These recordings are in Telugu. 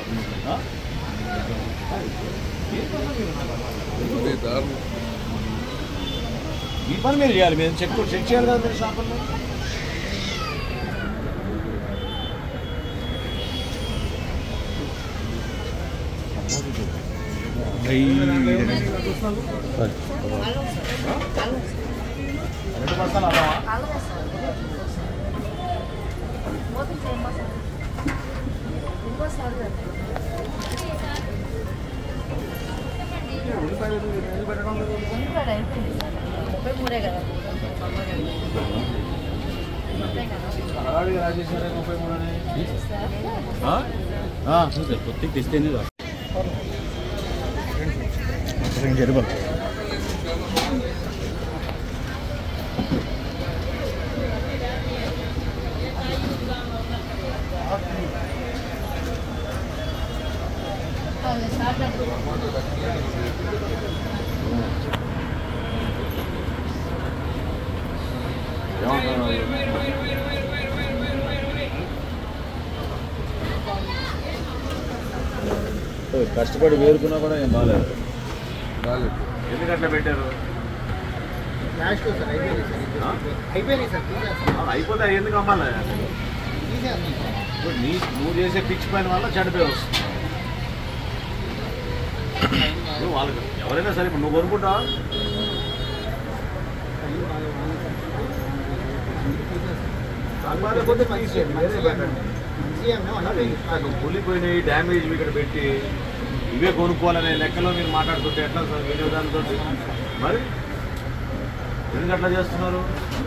మీ పని మీరు చేయాలి, మీరు చెక్ చేయాలి కదా మీరు షాపుల్లో. కొద్దిగా తెస్తేనే జరిపాలి. కష్టపడి వేరుకున్నా కూడా ఏం బాగాలేదు. ఎందుకు అట్లా పెట్టారు? అయిపోతే ఎందుకు అమ్మాలి? నువ్వు చేసే పిచ్ పైన వల్ల చెడిపోయి వస్తుంది. వాళ్ళకి ఎవరైనా సరే ఇప్పుడు నువ్వు కొనుక్కుంటావా? కూలిపోయినాయి డ్యామేజ్ ఇక్కడ పెట్టి ఇవే కొనుక్కోవాలనే లెక్కలో మీరు మాట్లాడుతుంటే ఎట్లా సార్ వినియోగదారులతో? మరి ఎందుకు అట్లా చేస్తున్నారు?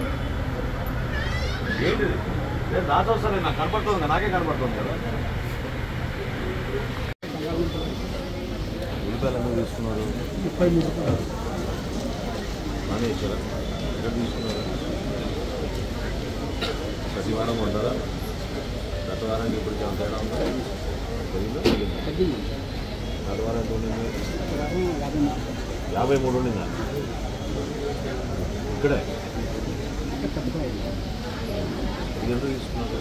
ఏంటిది? నేను దాంతో వస్తాను, నాకు కనపడుతుంది కదా, నాకే కనపడుతుంది కదా. ఉల్లిపాయలు ఎందుకు తీసుకున్నారు? మానేశ్వరా ఎక్కడ తీసుకున్నారు? ప్రతి వారం ఉంటారా? గత వారానికి ఇప్పుడు తేడా ఉందా? గత వారం ఎంత ఉండింది? 53 ఉండిందా? ఇక్కడే ఇది ఎంత తీసుకున్నారు?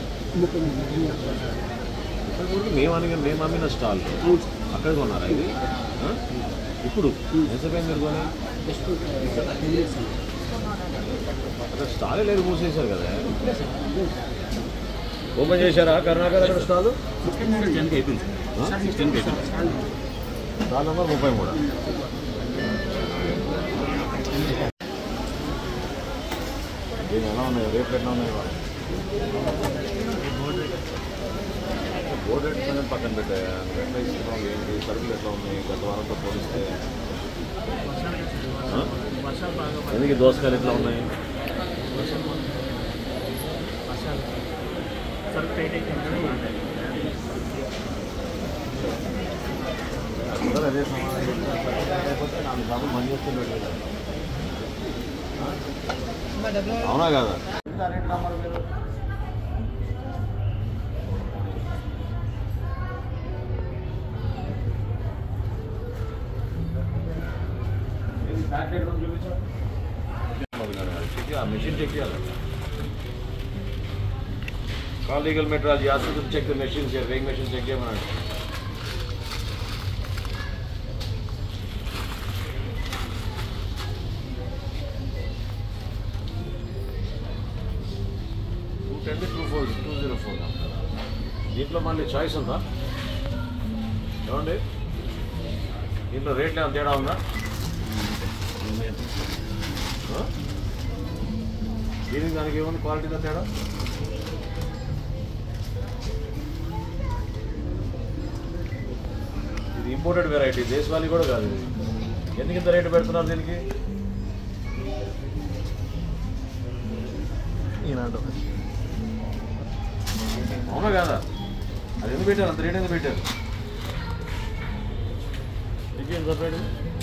మేము అమ్మిన స్టాల్ అక్కడ కొన్నారా ఇది? ఇప్పుడు ఎంతసేపు మీరు కొని? అక్కడ స్టాలే లేదు, మూసేశారు కదా. ఓపెన్ చేశారా కరుణాకర్ అక్కడ స్టాల్? Stall number 33. దీని ఎలా ఉన్నాయి రేట్లు? ఎట్లా ఉన్నాయి? బోర్డు రేట్స్ అనేది పక్కన పెట్టాయా? ఎట్లా ఇస్తున్నాం? ఏంటి సరుకులు ఎట్లా ఉన్నాయి గత వారంతో పోలిస్తే? ఎందుకు దోసకాయలు ఎట్లా ఉన్నాయి? అందరూ అదే సమాధానం లేకపోతే 4 షాపులు బంద్ చేస్తున్నాడు. అవునా కదా? రేట్ నమ్మరు మీరు. machine check kiya call legal metrology ask to check the machines here weighing machine check kiya mana 204 దీంట్లో మళ్ళీ చాయిస్ ఉందా ఏమండి దీంట్లో రేట్లు ఏమైనా తేడా ఉందా దీనికి దానికి ఏమైనా క్వాలిటీలో తేడా ఇది ఇంపోర్టెడ్ వెరైటీ దేశవాళీ కూడా కాదు ఇది ఎందుకు ఇంత రేటు పెడుతున్నారు దీనికి అవునా కాదా అది ఎందుకు పెట్టారు అంత రేట్ ఎందుకు పెట్టారు ఇంకేం సపరేట్